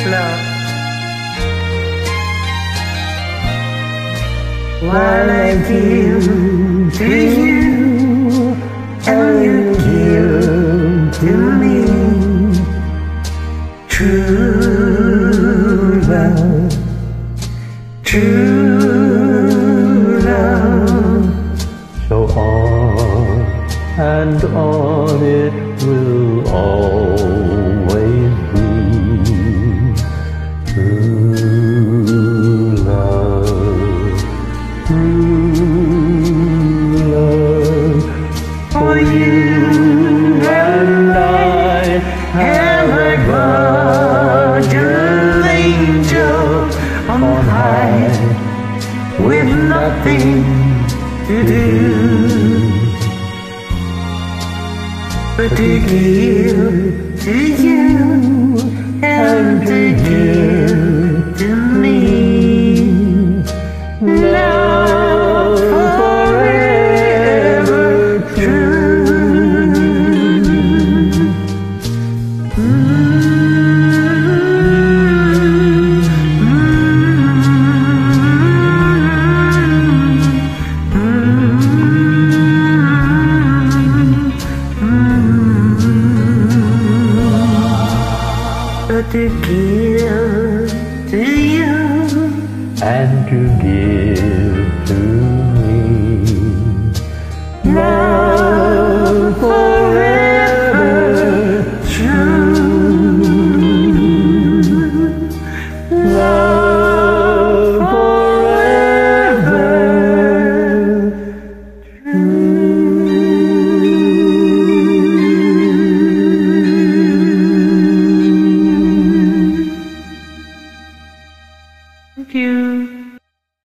love. While I give to you and you give to me, true love, true love. So on and on it will always be. True love, for you and I have a guardian angel on high, with nothing to do but to give to you and to give to me. Love forever true. But to give to you and to give to me. Love forever true. Love forever Thank you.